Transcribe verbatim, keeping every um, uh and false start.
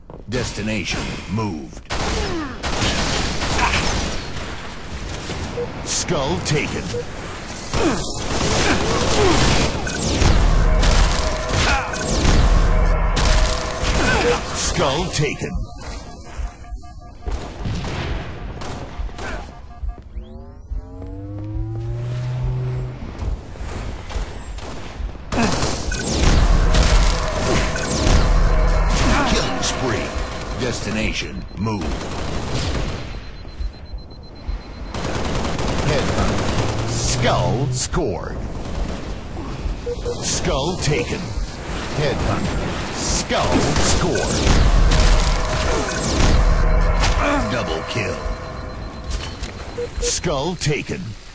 Destination moved. Skull taken. Skull taken. Killing spree. Destination move. Headhunt. Skull scored. Skull taken. Headhunter. Skull scored. Double kill. Skull taken.